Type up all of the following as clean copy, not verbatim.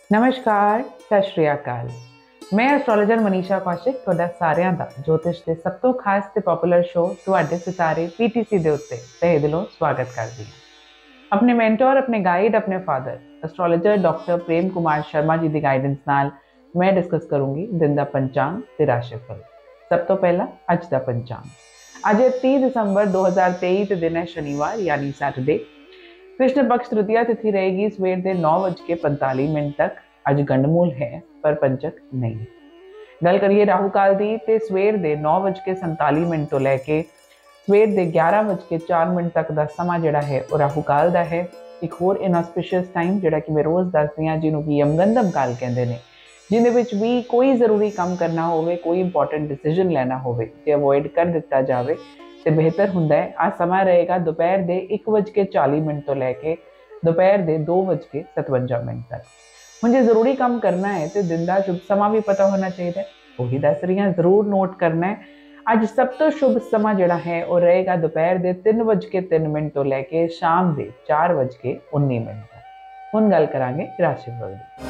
नमस्कार, सत श्री अकाल। मैं एस्ट्रोलॉजर मनीषा कौशिक ਤੁਹਾਡਾ ਸਾਰਿਆਂ ਦਾ ਜੋਤਿਸ਼ ਦੇ ਸਭ ਤੋਂ ਖਾਸ ਤੇ ਪਪੂਲਰ ਸ਼ੋਅ ਤੁਹਾਡੇ ਸਿਤਾਰੇ ਪੀਟੀਸੀ ਦੇ ਉੱਤੇ ਤਹਿ ਦਿਲੋਂ ਸਵਾਗਤ ਕਰਦੀ ਹਾਂ। ਆਪਣੇ ਮੈਂਟਰ, ਆਪਣੇ ਗਾਈਡ, ਆਪਣੇ father astrologer doctor Prem Kumar Sharma ji ਦੀ ਗਾਈਡੈਂਸ ਨਾਲ ਮੈਂ ਡਿਸਕਸ ਕਰੂੰਗੀ ਦਿਨ ਦਾ ਪੰਚਾਂਗ ਤੇ ਰਾਸ਼ੀਫਲ। ਸਭ ਤੋਂ ਪਹਿਲਾਂ ਅੱਜ ਦਾ ਪੰਚਾਂਗ। ਅੱਜ 30 ਦਸੰਬਰ 2023 ਤੇ ਦਿਨ ਹੈ ਸ਼ਨੀਵਾਰ ਯਾਨੀ ਸੈਟਰਡੇ। कृष्ण पक्ष तृतीया तिथि रहेगी सवेर के 9:45 तक। अज गंडमूल है पर पंचक नहीं। गल करिए राहु काल की तो सवेर के 9:47 तो लैके सवेर के 11:04 तक का समा जोड़ा है वह राहु काल का है। एक होर इनऑस्पिशियस टाइम जोड़ा कि मैं रोज़ दसदी हाँ जिन्हों कि यमगंधम काल कहते हैं, जिन्हें भी कोई ज़रूरी काम करना हो, कोई इंपॉर्टेंट डिसीजन लेना हो तो अवॉइड कर दिता जाए तो बेहतर होंदा है। आ समा रहेगा दोपहर के 1:40 तो लैके दोपहर के 2:57 तक। हुण जे जरूरी काम करना है तो दिन का शुभ समा भी पता होना चाहिए, वही दस रही हाँ, जरूर नोट करना है। अज सब तो शुभ समा जोड़ा है वह रहेगा दोपहर के 3:03 तो लैके शाम के 4:19 तक। हुण गल करांगे राशिफल दी।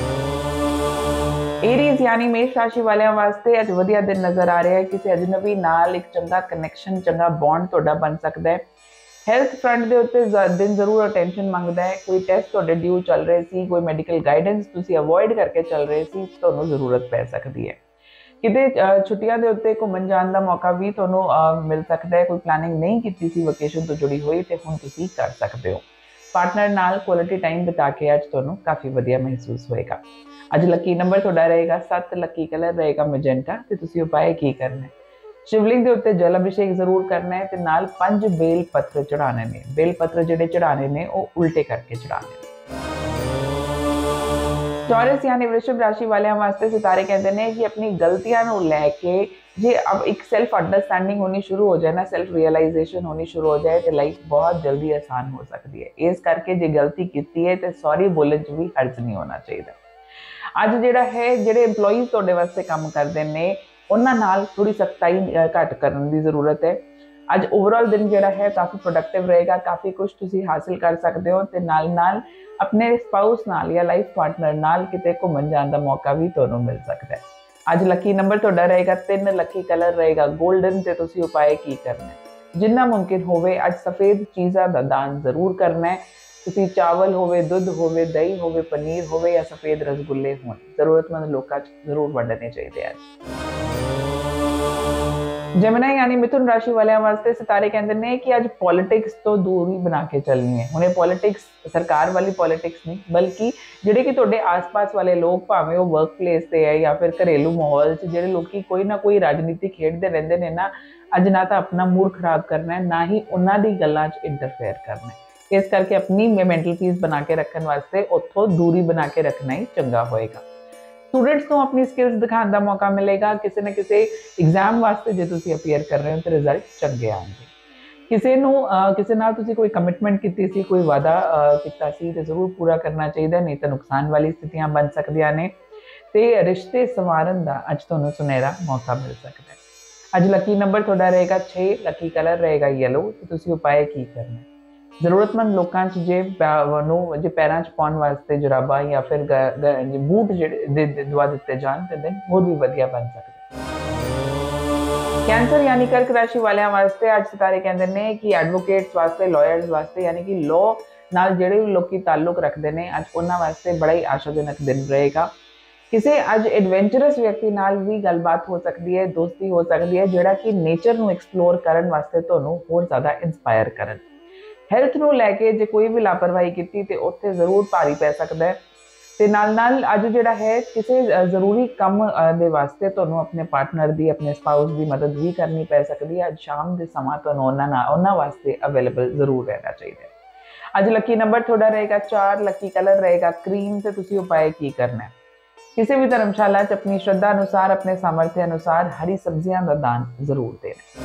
एरीज यानी मेष राशि वालियां वास्ते अज वधिया दिन नज़र आ रहा है। किसी अजनबी नाल एक चंगा कनैक्शन, चंगा बॉन्ड तुहाडा बन सकता है। हैल्थ फ्रंट के उत्ते दिन जरूर अटेंशन मंगदा है। कोई टेस्ट तुहाडे ड्यू चल रहे सी, कोई मैडिकल गाइडेंस तुसीं अवॉइड करके चल रहे सी, तुहानूं जरूरत पै सकती है। किते छुट्टियां दे उत्ते घुम्मण जाण दा मौका भी तुहानूं मिल सकता है। कोई प्लानिंग नहीं कीती सी वकेशन तो जुड़ी हुई ते हुण तुसीं कर सकते हो। पार्टनर नाल क्वालिटी टाइम बिता के अज तुहानूं काफ़ी वधिया महसूस होएगा। अज लकी नंबर तुहाडा रहेगा 7, लकी कलर रहेगा मैजेंटा ते तुसीं उपाय की करना है। शिवलिंग के उत्ते जल अभिषेक जरूर करना है ते नाल 5 बेल पत्र चढ़ाने ने। बेल पत्र जिहड़े चढ़ाने ने वो उल्टे करके चढ़ाने ने। चौरस यानी वृषभ राशि वालियां वास्ते सितारे कहते हैं कि अपनी गलतियां नूं लैके जे अब एक सेल्फ अंडरस्टैंडिंग होनी शुरू हो जाए ना, सेल्फ रियलाइजेशन होनी शुरू हो जाए तो लाइफ बहुत जल्दी आसान हो सकती है। इस करके जे गलती की है तो सॉरी बोलने च भी हर्ज नहीं होना चाहिए। अज जिहड़ा है जिहड़े एम्पलॉइज तुहाडे वास्ते काम करते हैं उन्हां नाल थोड़ी सख्ताई घट करने की जरूरत है। अज ओवरऑल दिन जिहड़ा है काफ़ी प्रोडक्टिव रहेगा, काफ़ी कुछ तुसीं हासिल कर सकते हो ते नाल नाल अपने स्पाउस नाल या लाइफ पार्टनर नाल किते घुम्मण जाण दा मौका भी तुहानूं मिल सकता है। अज लकी नंबर तुहाडा रहेगा 3, लकी कलर रहेगा गोल्डन ते तुसीं उपाय की करना है। जिन्ना मुमकिन होवे अज सफ़ेद चीज़ां दा दान जरूर करना है। तुसीं चावल होवे, दुध होवे, दही होवे, पनीर होवे या सफ़ेद रसगुल्ले होण जरूरतमंद लोकां च जरूर वंडने चाहिए हैं। जमनाई यानी मिथुन राशि वालियां वास्ते सितारे कहते हैं कि अज पॉलिटिक्स तो दूरी बना के चलनी है। हुणे पॉलिटिक्स सरकार वाली पॉलिटिक्स नहीं, बल्कि जिहड़े कि तुहाडे आस-पास वाले लोग भावें वो वर्क प्लेस से है या फिर घरेलू माहौल च जिहड़े लोग कोई ना कोई राजनीति खेडते रहंदे ने ना, अज ना तो अपना मूड खराब करना है ना ही उन्हां दी गल्लां च इंटरफेयर करना है। इस करके अपनी मेंटल पीस बना के रखने वास्ते उत्थों दूरी बना के रखना ही चंगा होएगा। स्टूडेंट्स को अपनी स्किल्स दिखाने का मौका मिलेगा। किसी न किसी एग्जाम वास्ते जो तुसीं अपीयर कर रहे हो तो रिजल्ट चंगे आएंगे। किसी नाल तुसीं कोई कमिटमेंट की सी, कोई वादा किया सी तो जरूर पूरा करना चाहिए, नहीं तो नुकसान वाली स्थितियां बन सकदियां ने ते रिश्ते संवारन का अज तुहानूं सुनहरा मौका मिल सकता है। अज लकी नंबर तुहाडा रहेगा 6, लकी कलर रहेगा येलो तो तुसीं उपाय की करना है। जरूरतमंद लोगों जे पैरों च पाने वास्ते जुराबा या फिर बूट दवा दिते जान तो दिन होर भी वधिया बन सकते। कैंसर यानी कर्क राशि वालियां वास्ते आज सितारे कहते हैं कि एडवोकेट्स वास्ते, लॉयर्स वास्ते यानी कि लॉ नाल जिहड़े भी लोग ताल्लुक रखते हैं अज उन्हां वास्ते बड़ा ही आशाजनक दिन रहेगा। किसी अज एडवेंचरस व्यक्ति नाल भी गलबात हो सकती है, दोस्ती हो सकती है जिहड़ा कि नेचर नूं एक्सप्लोर करन वास्ते तुहानूं होर ज़्यादा इंस्पायर करन। हैल्थ नूं लैके जे कोई भी लापरवाही की तो उत्थे जरूर भारी पै सकता है। ते नाल नाल अज जिहड़ा है किसी जरूरी काम दे वास्ते तुहानूं अपने पार्टनर की, अपने स्पाउस की मदद भी करनी पै सकती है। अज शाम के समा तुहानूं उन्हां वास्ते अवेलेबल जरूर रहना चाहिए। अज लकी नंबर तुहाडा रहेगा 4, लकी कलर रहेगा क्रीम ते तुसीं उपाय की करना है। किसी भी धर्मशाला च अपनी श्रद्धा अनुसार, अपने सामर्थ्य अनुसार हरी सब्जियां का दान जरूर देना।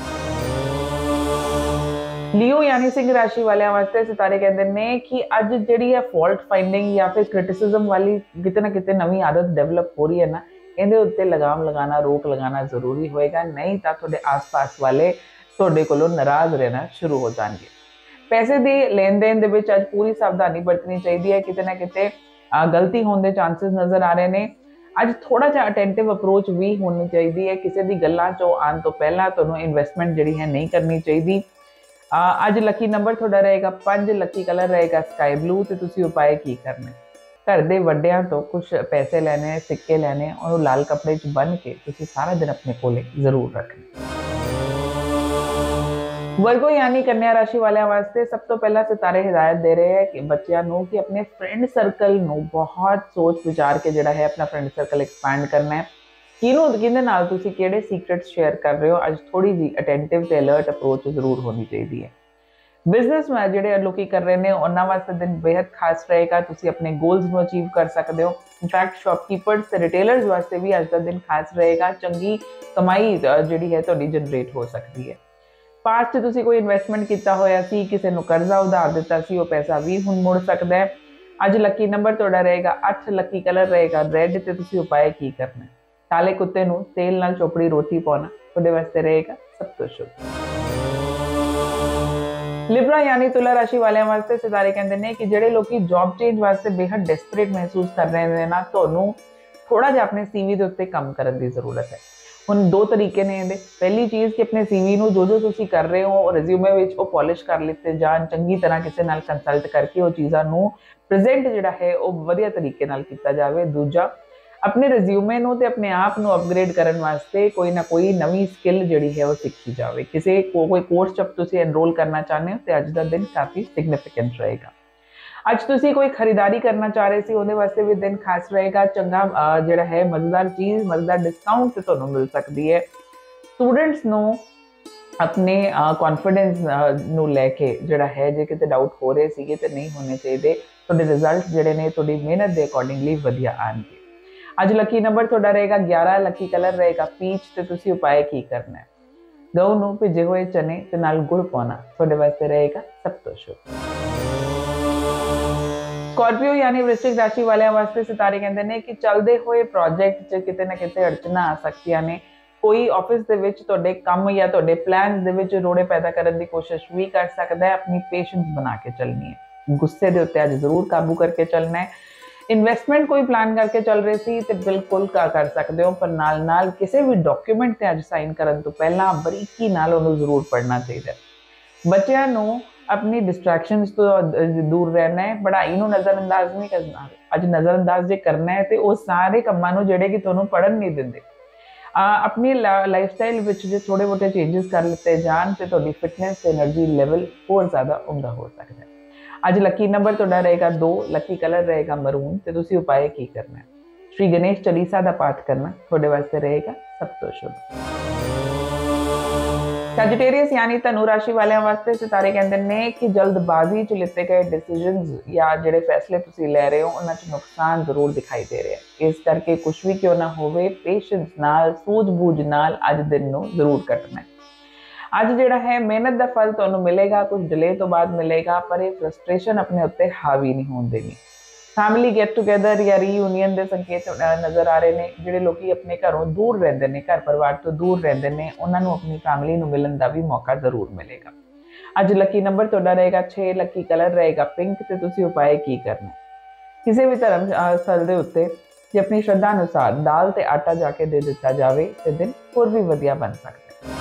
लियो यानी सिंह राशि वाले वास्ते सितारे कहते हैं कि अज जी है फॉल्ट फाइंडिंग या फिर क्रिटिसिज्म वाली किते ना किते नवी आदत डेवलप हो रही है ना, इहदे उत्ते लगाम लगाना, रोक लगाना जरूरी होएगा, नहीं तो तुहाडे आस पास वाले तुहाडे कोलों नाराज रहना शुरू हो जाएंगे। पैसे की लेन देन दे विच अज पूरी सावधानी बरतनी चाहिए है। किते ना किते गलती होने के चांसेस नज़र आ रहे हैं। ਅੱਜ ਥੋੜਾ ਜਿਹਾ ਅਟੈਂਟਿਵ ਅਪਰੋਚ ਵੀ ਹੋਣੀ ਚਾਹੀਦੀ ਹੈ। ਕਿਸੇ ਦੀ ਗੱਲਾਂ ਚੋਂ ਆਉਣ ਤੋਂ ਪਹਿਲਾਂ ਤੁਹਾਨੂੰ ਇਨਵੈਸਟਮੈਂਟ ਜਿਹੜੀ ਹੈ ਨਹੀਂ ਕਰਨੀ ਚਾਹੀਦੀ। ਅੱਜ ਲੱਕੀ ਨੰਬਰ ਤੁਹਾਡਾ ਰਹੇਗਾ 5, ਲੱਕੀ ਕਲਰ ਰਹੇਗਾ ਸਕਾਈ ਬਲੂ ਤੇ ਤੁਸੀਂ ਉਪਾਅ ਕੀ ਕਰਨਾ ਹੈ? ਘਰ ਦੇ ਵੱਡਿਆਂ ਤੋਂ ਕੁਝ ਪੈਸੇ ਲੈਣੇ, ਸਿੱਕੇ ਲੈਣੇ, ਉਹਨੂੰ ਲਾਲ ਕੱਪੜੇ 'ਚ ਬੰਨ੍ਹ ਕੇ ਤੁਸੀਂ ਸਾਰਾ ਦਿਨ ਆਪਣੇ ਕੋਲੇ ਜ਼ਰੂਰ ਰੱਖਣਾ। वर्गो यानी कन्या राशि वाले वास्ते सब तो पहला सितारे हिदायत दे रहे हैं कि बच्चों को कि अपने फ्रेंड सर्कल ਨੂੰ बहुत सोच विचार के ਜਿਹੜਾ ਹੈ अपना फ्रेंड सर्कल एक्सपैंड करना है। ਕਿਹਦੇ ਨਾਲ ਤੁਸੀਂ ਕਿਹੜੇ ਸੀਕ੍ਰੇਟਸ ਸ਼ੇਅਰ ਕਰ ਰਹੇ ਹੋ, ਅੱਜ ਥੋੜੀ ਜੀ ਅਟੈਂਟਿਵ ਤੇ ਅਲਰਟ ਅਪਰੋਚ ਜ਼ਰੂਰ ਹੋਣੀ ਚਾਹੀਦੀ ਹੈ। ਬਿਜ਼ਨਸ ਮੈਂ ਜਿਹੜੇ ਲੋਕੀ ਕਰ ਰਹੇ ਨੇ ਉਹਨਾਂ ਵਾਸਤੇ ਦਿਨ ਬੇहद ਖਾਸ ਰਹੇਗਾ। ਤੁਸੀਂ ਆਪਣੇ ਗੋਲਸ ਨੂੰ ਅਚੀਵ ਕਰ ਸਕਦੇ ਹੋ। ਇਨਫੈਕਟ ਸ਼ਾਪਕੀਪਰਸ ਤੇ ਰਿਟੇਲਰਸ ਵਾਸਤੇ ਵੀ ਅੱਜ ਦਾ ਦਿਨ ਖਾਸ ਰਹੇਗਾ। ਚੰਗੀ ਕਮਾਈ ਜਿਹੜੀ ਹੈ ਤੁਹਾਡੀ ਜਨਰੇਟ ਹੋ ਸਕਦੀ ਹੈ। ਪਾਸਟ ਤੁਸੀਂ ਕੋਈ ਇਨਵੈਸਟਮੈਂਟ ਕੀਤਾ ਹੋਇਆ ਸੀ, ਕਿਸੇ ਨੂੰ ਕਰਜ਼ਾ ਉਧਾਰ ਦਿੱਤਾ ਸੀ, ਉਹ ਪੈਸਾ ਵੀ ਹੁਣ ਮੁੜ ਸਕਦਾ ਹੈ। ਅੱਜ ਲੱਕੀ ਨੰਬਰ ਤੁਹਾਡਾ ਰਹੇਗਾ 8, ਲੱਕੀ ਕਲਰ ਰਹੇਗਾ ਰੈੱਡ ਤੇ ਤੁਸੀਂ ਉਪਾਅ ਕੀ ਕਰਨਾ ਹੈ? ਕਾਲੇ ਕੁੱਤੇ ਨੂੰ ਤੇਲ ਨਾਲ ਚੋਪੜੀ ਰੋਟੀ ਪਾਉਣਾ ਤੁਹਾਡੇ ਵਾਸਤੇ ਰਹੇਗਾ ਸਭ ਤੋਂ ਸ਼ੁਭ। ਲਿਬਰਾ ਯਾਨੀ ਤੁਲਾ ਰਾਸ਼ੀ ਵਾਲਿਆਂ ਵਾਸਤੇ ਸਿਤਾਰੇ ਕਹਿੰਦੇ ਨੇ ਕਿ ਜਿਹੜੇ ਲੋਕੀ ਜੌਬ ਚੇਂਜ ਵਾਸਤੇ ਬੇहद ਡੈਸਪਰੇਟ ਮਹਿਸੂਸ ਕਰ ਰਹੇ ਨੇ ਨਾ, ਤੁਹਾਨੂੰ ਥੋੜਾ ਜਿਹਾ ਆਪਣੇ ਸੀਵੀ ਦੇ ਉੱਤੇ ਕੰਮ ਕਰਨ ਦੀ ਜ਼ਰੂਰਤ ਹੈ। ਹੁਣ ਦੋ ਤਰੀਕੇ ਨੇ ਇਹਦੇ। ਪਹਿਲੀ ਚੀਜ਼ ਕਿ ਆਪਣੇ ਸੀਵੀ ਨੂੰ ਜੋ ਤੁਸੀਂ ਕਰ ਰਹੇ ਹੋ ਰਿਜ਼ਿਊਮੇ ਵਿੱਚ ਉਹ ਪਾਲਿਸ਼ ਕਰ ਲਿੱਤੇ ਜਾਣ, ਚੰਗੀ ਤਰ੍ਹਾਂ ਕਿਸੇ ਨਾਲ ਕੰਸਲਟ ਕਰਕੇ ਉਹ ਚੀਜ਼ਾਂ ਨੂੰ ਪ੍ਰੈਜ਼ੈਂਟ ਜਿਹੜਾ ਹੈ ਉਹ ਵਧੀਆ ਤਰੀਕੇ ਨਾਲ ਕੀਤਾ ਜਾਵੇ। ਦੂਜਾ, ਆਪਣੇ ਰਿਜ਼ਿਊਮੇ ਨੂੰ ਤੇ ਆਪਣੇ ਆਪ ਨੂੰ ਅਪਗ੍ਰੇਡ ਕਰਨ ਵਾਸਤੇ ਕੋਈ ਨਾ ਕੋਈ ਨਵੀਂ ਸਕਿੱਲ ਜਿਹੜੀ ਹੈ ਉਹ ਸਿੱਖੀ ਜਾਵੇ। ਕਿਸੇ ਕੋਈ ਕੋਰਸ 'ਚ ਤੁਸੀਂ ਐਨਰੋਲ ਕਰਨਾ ਚਾਹੁੰਦੇ ਹੋ ਤੇ ਅੱਜ ਦਾ ਦਿਨ ਕਾਫੀ ਸਿਗਨੀਫੀਕੈਂਟ ਰਹੇਗਾ। ਅੱਜ ਤੁਸੀਂ ਕੋਈ ਖਰੀਦਾਰੀ ਕਰਨਾ ਚਾਹ ਰਹੇ ਸੀ, ਉਹਦੇ ਵਾਸਤੇ ਵੀ ਦਿਨ ਖਾਸ ਰਹੇਗਾ। ਚੰਗਾ ਜਿਹੜਾ ਹੈ ਮਜ਼ੇਦਾਰ ਚੀਜ਼, ਮਜ਼ੇਦਾਰ ਡਿਸਕਾਊਂਟ ਤੇ ਤੁਹਾਨੂੰ ਮਿਲ ਸਕਦੀ ਹੈ। ਸਟੂਡੈਂਟਸ ਨੂੰ ਆਪਣੇ ਕੌਨਫੀਡੈਂਸ ਨੂੰ ਲੈ ਕੇ ਜਿਹੜਾ ਹੈ ਜੇ ਕਿਤੇ ਡਾਊਟ ਹੋ ਰਹੇ ਸੀਗੇ ਤੇ ਨਹੀਂ ਹੋਣੇ ਚਾਹੀਦੇ। ਤੁਹਾਡੇ ਰਿਜ਼ਲਟ ਜਿਹੜੇ ਨੇ ਤੁਹਾਡੀ ਮਿਹਨਤ ਦੇ ਅਕੋਰਡਿੰਗਲੀ ਵਧੀਆ ਆਉਣਗੇ। ਅੱਜ ਲੱਕੀ ਨੰਬਰ ਤੁਹਾਡਾ ਰਹੇਗਾ 11, ਲੱਕੀ ਕਲਰ ਰਹੇਗਾ ਪੀਚ ਤੇ ਤੁਸੀਂ ਉਪਾਅ ਕੀ ਕਰਨਾ ਹੈ? ਗਊ ਨੂੰ ਭਿੱਜੇ ਹੋਏ ਚਨੇ ਤੇ ਨਾਲ ਗੁੜ ਪਾਉਣਾ ਤੁਹਾਡੇ ਵਾਸਤੇ ਰਹੇਗਾ ਸਭ ਤੋਂ ਸ਼ੁਭ। ਸਕੋਰਪੀਓ ਯਾਨੀ ਵ੍ਰਿਸ਼ਚਿਕ ਰਾਸ਼ੀ ਵਾਲਿਆਂ ਵਾਸਤੇ ਸਿਤਾਰੇ ਕਹਿੰਦੇ ਨੇ ਕਿ ਚੱਲਦੇ ਹੋਏ ਪ੍ਰੋਜੈਕਟ 'ਚ ਕਿਤੇ ਨਾ ਕਿਤੇ ਅੜਚਨਾਂ ਆ ਸਕਦੀਆਂ ਨੇ। ਕੋਈ ਆਫਿਸ ਦੇ ਵਿੱਚ ਤੁਹਾਡੇ ਕੰਮ ਜਾਂ ਤੁਹਾਡੇ ਪਲਾਨਸ ਦੇ ਵਿੱਚ ਰੋੜੇ ਪੈਦਾ ਕਰਨ ਦੀ ਕੋਸ਼ਿਸ਼ ਵੀ ਕਰ ਸਕਦਾ ਹੈ। ਆਪਣੀ ਪੇਸ਼ੈਂਸ ਬਣਾ ਕੇ ਚੱਲਣੀ ਹੈ। ਗੁੱਸੇ ਦੇ ਉੱਤੇ ਅੱਜ ਜ਼ਰੂਰ ਕਾਬੂ ਕਰਕੇ ਚੱਲਣਾ ਹੈ। ਇਨਵੈਸਟਮੈਂਟ ਕੋਈ ਪਲਾਨ ਕਰਕੇ ਚੱਲ ਰਹੇ ਸੀ ਤੇ ਬਿਲਕੁਲ ਕਰ ਸਕਦੇ ਹੋ, ਪਰ ਨਾਲ ਕਿਸੇ ਵੀ ਡਾਕੂਮੈਂਟ ਤੇ ਅੱਜ ਸਾਈਨ ਕਰਨ ਤੋਂ ਪਹਿਲਾਂ ਬਰੀਕੀ ਨਾਲ ਉਹਨੂੰ ਜ਼ਰੂਰ ਪੜ੍ਹਨਾ ਚਾਹੀਦਾ। ਬੱਚਿਆਂ ਨੂੰ अपनी डिस्ट्रैक्शंस तो दूर रहना है। पढ़ाई ਨੂੰ ਨਜ਼ਰਅੰਦਾਜ਼ ਨਹੀਂ ਕਰਨਾ। ਅੱਜ ਨਜ਼ਰਅੰਦਾਜ਼ ਜੇ ਕਰਨਾ ਹੈ ਤੇ ਉਹ ਸਾਰੇ ਕੰਮਾਂ ਨੂੰ ਜਿਹੜੇ ਕਿ ਤੁਹਾਨੂੰ ਪੜਨ ਨਹੀਂ ਦਿੰਦੇ। ਆਪਣੀ ਲਾਈਫਸਟਾਈਲ ਵਿੱਚ ਜੇ ਥੋੜੇ ਬਹੁਤੇ ਚੇਂਜਸ ਕਰ ਲਿੱਤੇ ਜਾਣ ਤੇ ਤੁਹਾਡੀ ਫਿਟਨੈਸ ਤੇ એનર્ਜੀ ਲੈਵਲ ਹੋਰ ਜ਼ਿਆਦਾ ਉਮਦਾ ਹੋ ਸਕਦਾ ਹੈ। ਅੱਜ ਲੱਕੀ ਨੰਬਰ ਤੁਹਾਡਾ ਰਹੇਗਾ 2, ਲੱਕੀ ਕਲਰ ਰਹੇਗਾ ਮਰੂਨ ਤੇ ਤੁਸੀਂ ਉਪਾਅ ਕੀ ਕਰਨਾ ਹੈ? ਸ਼੍ਰੀ ਗਣੇਸ਼ ਚਾਲੀਸਾ ਦਾ ਪਾਠ ਕਰਨਾ ਤੁਹਾਡੇ ਵਾਸਤੇ ਰਹੇਗਾ ਸਭ ਤੋਂ ਸ਼ੁਭ। ਸੈਜੀਟੇਰੀਅਸ यानी ਧਨੂ ਰਾਸ਼ੀ ਵਾਲਿਆਂ ਵਾਸਤੇ ਸਿਤਾਰੇ ਕਹਿੰਦੇ ਨੇ ਕਿ ਜਲਦਬਾਜ਼ੀ 'ਚ ਲਿੱਤੇ ਗਏ ਡਿਸੀਜਨਸ ਜਾਂ ਜਿਹੜੇ ਫੈਸਲੇ ਤੁਸੀਂ ਲੈ ਰਹੇ ਹੋ ਉਹਨਾਂ 'ਚ ਨੁਕਸਾਨ ਜ਼ਰੂਰ ਦਿਖਾਈ ਦੇ ਰਿਹਾ ਹੈ। ਇਸ ਕਰਕੇ ਕੁਝ ਵੀ ਕਿਉਂ ਨਾ ਹੋਵੇ, ਪੇਸ਼ੈਂਸ ਨਾਲ, ਸੂਝ-ਬੂਝ ਨਾਲ ਅੱਜ ਦਿਨ ਨੂੰ ਜ਼ਰੂਰ ਕੱਟਣਾ ਹੈ। ਅੱਜ ਜਿਹੜਾ ਹੈ ਮਿਹਨਤ ਦਾ ਫਲ ਤੁਹਾਨੂੰ ਮਿਲੇਗਾ, ਕੁਝ ਡਿਲੇ ਤੋਂ ਬਾਅਦ ਮਿਲੇਗਾ, ਪਰ ਇਹ ਫਰਸਟ੍ਰੇਸ਼ਨ ਆਪਣੇ ਉੱਤੇ ਹਾਵੀ ਨਹੀਂ ਹੋਣ ਦੇਣੀ। ਫੈਮਿਲੀ ਗੈਟ ਟੂਗੇਦਰ ਜਾਂ ਰੀਯੂਨੀਅਨ ਦੇ ਸੰਕੇਤ ਨਜ਼ਰ ਆ ਰਹੇ ਨੇ। ਜਿਹੜੇ ਲੋਕੀ ਆਪਣੇ ਘਰੋਂ ਦੂਰ ਰਹਿੰਦੇ ਨੇ, ਘਰ ਪਰਿਵਾਰ ਤੋਂ ਦੂਰ ਰਹਿੰਦੇ ਨੇ, ਉਹਨਾਂ ਨੂੰ ਆਪਣੀ ਫੈਮਿਲੀ ਨੂੰ ਮਿਲਣ ਦਾ ਵੀ ਮੌਕਾ ਜ਼ਰੂਰ ਮਿਲੇਗਾ। ਅੱਜ ਲੱਕੀ ਨੰਬਰ ਤੁਹਾਡਾ ਰਹੇਗਾ 6, ਲੱਕੀ ਕਲਰ ਰਹੇਗਾ ਪਿੰਕ ਤੇ ਤੁਸੀਂ ਉਪਾਅ ਕੀ ਕਰਨਾ? ਕਿਸੇ ਵੀ ਧਰਮ ਸਥਲ ਦੇ ਉੱਤੇ ਜੇ ਆਪਣੀ ਸ਼ਰਧਾ ਅਨੁਸਾਰ ਦਾਲ ਤੇ ਆਟਾ ਜਾ ਕੇ ਦੇ ਦਿੱਤਾ ਜਾਵੇ ਤੇ ਦਿਨ ਹੋਰ ਵੀ ਵਧੀਆ ਬਣ ਸਕਦਾ ਹੈ।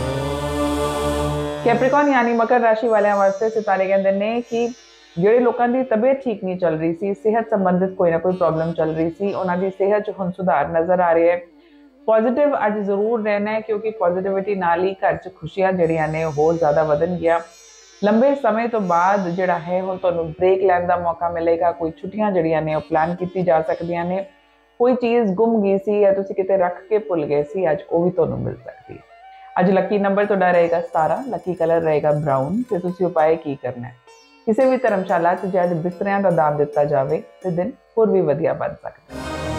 ਕੈਪਰੀਕੌਨ यानी ਮਕਰ ਰਾਸ਼ੀ ਵਾਲਿਆਂ ਵਾਸਤੇ ਸਿਤਾਰੇ ਕਹਿੰਦੇ ਨੇ ਕਿ ਜਿਹੜੇ ਲੋਕਾਂ ਦੀ ਤਬੀਅਤ ਠੀਕ ਨਹੀਂ ਚੱਲ ਰਹੀ ਸੀ, ਸਿਹਤ ਸੰਬੰਧਿਤ ਕੋਈ ਨਾ ਕੋਈ ਪ੍ਰੋਬਲਮ ਚੱਲ ਰਹੀ ਸੀ, ਉਹਨਾਂ ਦੀ ਸਿਹਤ 'ਚ ਹੁਣ ਸੁਧਾਰ ਨਜ਼ਰ ਆ ਰਿਹਾ ਹੈ। ਪੋਜ਼ਿਟਿਵ ਅੱਜ ਜ਼ਰੂਰ ਰਹਿਣਾ ਹੈ ਕਿਉਂਕਿ ਪੋਜ਼ਿਟਿਵਿਟੀ ਨਾਲ ਹੀ ਘਰ 'ਚ ਖੁਸ਼ੀਆਂ ਜਿਹੜੀਆਂ ਨੇ ਹੋਰ ਜ਼ਿਆਦਾ ਵਧਣਗੀਆਂ। ਲੰਬੇ ਸਮੇਂ ਤੋਂ ਬਾਅਦ ਜਿਹੜਾ ਹੈ ਹੁਣ ਤੁਹਾਨੂੰ ਬ੍ਰੇਕ ਲੈਣ ਦਾ ਮੌਕਾ ਮਿਲੇਗਾ। ਕੋਈ ਛੁੱਟੀਆਂ ਜਿਹੜੀਆਂ ਨੇ ਉਹ ਪਲਾਨ ਕੀਤੀ ਜਾ ਸਕਦੀਆਂ ਨੇ। ਕੋਈ ਚੀਜ਼ ਗੁੰਮ ਗਈ ਸੀ ਜਾਂ ਤੁਸੀਂ ਕਿਤੇ ਰੱਖ ਕੇ ਭੁੱਲ ਗਏ ਸੀ, ਅੱਜ ਉਹ ਵੀ ਤੁਹਾਨੂੰ ਮਿਲ ਸਕਦੀ ਹੈ। ਅੱਜ ਲੱਕੀ ਨੰਬਰ ਤੁਹਾਡਾ ਰਹੇਗਾ 17, ਲੱਕੀ ਕਲਰ ਰਹੇਗਾ ਬਰਾਊਨ ਤੇ ਤੁਸੀਂ ਉਪਾਅ ਕੀ ਕਰਨਾ ਹੈ? ਕਿਸੇ ਵੀ ਧਰਮਸ਼ਾਲਾ 'ਚ ਜਦ ਬਿਸਤਰਿਆਂ ਦਾ ਦਾਨ ਦਿੱਤਾ ਜਾਵੇ ਤੇ ਦਿਨ ਹੋਰ ਵੀ ਵਧੀਆ ਬਣ ਸਕਦਾ ਹੈ।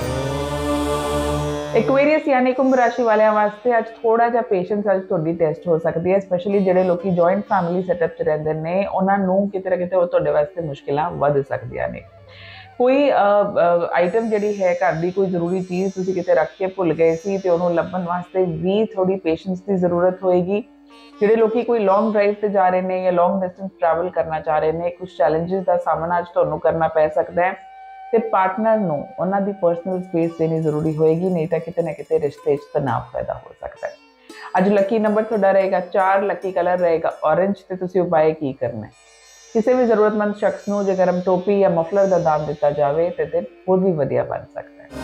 एक्वेरियस यानी कुंभ राशि वालियां वास्ते आज थोड़ा जिहा पेशेंस आज तुहाडी टेस्ट हो सकती है। स्पैशली जिहड़े लोकी जॉइंट फैमिली सैटअप च रहिंदे ने उन्हां नूं किते ना किते तुहाडे वास्ते मुश्किलां वध सकदियां ने। कोई आइटम जिहड़ी है घर दी कोई जरूरी चीज़ तुसीं किते रख के भुल गए सी ते उहनूं लभण वास्ते भी थोड़ी पेशेंस की जरूरत होएगी। जिहड़े लोकी कोई लॉन्ग ड्राइव ते जा रहे ने या लॉन्ग डिस्टेंस ट्रैवल करना चाह रहे ने, कुछ चैलेंजेस का सामना आज तुहानूं करना पै सकदा है। ਤੇ ਪਾਰਟਨਰ ਨੂੰ ਉਹਨਾਂ ਦੀ ਪਰਸਨਲ ਸਪੇਸ ਦੇਣੀ ਜ਼ਰੂਰੀ ਹੋਏਗੀ, ਨਹੀਂ ਤਾਂ ਕਿਤੇ ਨਾ ਕਿਤੇ ਰਿਸ਼ਤੇ 'ਚ ਤਣਾਅ ਪੈਦਾ ਹੋ ਸਕਦਾ ਹੈ। ਅੱਜ ਲੱਕੀ ਨੰਬਰ ਤੁਹਾਡਾ ਰਹੇਗਾ 4, ਲੱਕੀ ਕਲਰ ਰਹੇਗਾ ਔਰੇਂਜ ਤੇ ਤੁਸੀਂ ਉਪਾਅ ਕੀ ਕਰਨਾ ਹੈ? ਕਿਸੇ ਵੀ ਜ਼ਰੂਰਤਮੰਦ ਸ਼ਖਸ ਨੂੰ ਜੇ ਗਰਮ ਟੋਪੀ ਜਾਂ ਮਫਲਰ ਦਾ ਦਾਨ ਦਿੱਤਾ ਜਾਵੇ ਤੇ ਦਿਨ ਹੋਰ ਵੀ ਵਧੀਆ ਬਣ ਸਕਦਾ ਹੈ।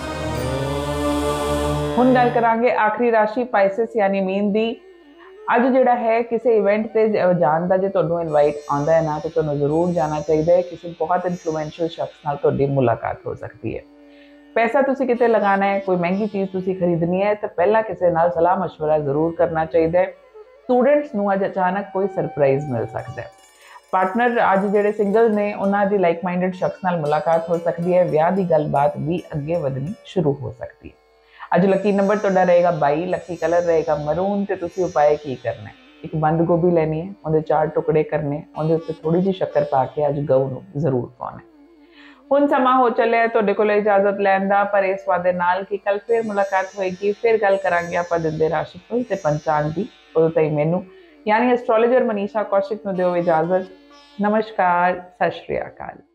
ਹੁਣ ਗੱਲ ਕਰਾਂਗੇ ਆਖਰੀ ਰਾਸ਼ੀ ਪਾਈਸਸ ਯਾਨੀ ਮੀਨ ਦੀ। ਅੱਜ ਜਿਹੜਾ ਹੈ ਕਿਸੇ ਇਵੈਂਟ ਤੇ ਜਾਣ ਦਾ ਜੇ ਤੁਹਾਨੂੰ ਇਨਵਾਈਟ ਆਉਂਦਾ ਹੈ ਨਾ, ਤੇ ਤੁਹਾਨੂੰ ਜ਼ਰੂਰ ਜਾਣਾ ਚਾਹੀਦਾ ਹੈ। ਕਿਸੇ ਬਹੁਤ ਇਨਫਲੂਐਂਸ਼ੀਅਲ ਸ਼ਖਸ ਨਾਲ ਤੁਹਾਡੀ ਮੁਲਾਕਾਤ ਹੋ ਸਕਦੀ ਹੈ। ਪੈਸਾ ਤੁਸੀਂ ਕਿਤੇ ਲਗਾਉਣਾ ਹੈ, ਕੋਈ ਮਹਿੰਗੀ ਚੀਜ਼ ਤੁਸੀਂ ਖਰੀਦਣੀ ਹੈ, ਤਾਂ ਪਹਿਲਾਂ ਕਿਸੇ ਨਾਲ ਸਲਾਹ ਮਸ਼ਵਰਾ ਜ਼ਰੂਰ ਕਰਨਾ ਚਾਹੀਦਾ ਹੈ। ਸਟੂਡੈਂਟਸ ਨੂੰ ਅੱਜ ਅਚਾਨਕ ਕੋਈ ਸਰਪ੍ਰਾਈਜ਼ ਮਿਲ ਸਕਦਾ ਹੈ। ਪਾਰਟਨਰ ਅੱਜ ਜਿਹੜੇ ਸਿੰਗਲ ਨੇ ਉਹਨਾਂ ਦੀ ਲਾਈਕ ਮਾਈਂਡਡ ਸ਼ਖਸ ਨਾਲ ਮੁਲਾਕਾਤ ਹੋ ਸਕਦੀ ਹੈ। ਵਿਆਹ ਦੀ ਗੱਲਬਾਤ ਵੀ ਅੱਗੇ ਵਧਣੀ ਸ਼ੁਰੂ ਹੋ ਸਕਦੀ ਹੈ। ਅੱਜ ਲੱਕੀ ਨੰਬਰ ਤੁਹਾਡਾ ਰਹੇਗਾ 22, ਲੱਕੀ ਕਲਰ ਰਹੇਗਾ ਮਰੂਨ ਤੇ ਤੁਸੀਂ ਉਪਾਅ ਕੀ ਕਰਨਾ ਹੈ? ਇੱਕ ਬੰਦ ਗੋਭੀ ਲੈਣੀ ਹੈ, ਉਹਦੇ 4 ਟੁਕੜੇ ਕਰਨੇ, ਉਹਦੇ ਉੱਤੇ ਥੋੜੀ ਜਿਹੀ ਸ਼ੱਕਰ ਪਾ ਕੇ ਅੱਜ ਗਊ ਨੂੰ ਜ਼ਰੂਰ ਪਾਉਣਾ ਹੈ। ਹੁਣ ਸਮਾਂ ਹੋ ਚੱਲਿਆ ਤੁਹਾਡੇ ਕੋਲ ਇਜਾਜ਼ਤ ਲੈਣ ਦਾ, ਪਰ ਇਸ ਵਾਅਦੇ ਨਾਲ ਕਿ ਕੱਲ ਫਿਰ ਮੁਲਾਕਾਤ ਹੋਏਗੀ, ਫਿਰ ਗੱਲ ਕਰਾਂਗੇ ਆਪਾਂ ਦਿਨ ਦੇ ਰਾਸ਼ੀਫਲ ਤੇ ਪੰਚਾਂਗ ਦੀ। ਉਦੋਂ ਤਾਈਂ ਮੈਨੂੰ ਯਾਨੀ ਐਸਟ੍ਰੋਲੋਜਰ ਮਨੀਸ਼ਾ ਕੌਸ਼ਿਕ ਨੂੰ ਦਿਓ ਇਜਾਜ਼ਤ। ਨਮਸਕਾਰ, ਸਤਿ ਸ਼੍ਰੀ ਅਕਾਲ।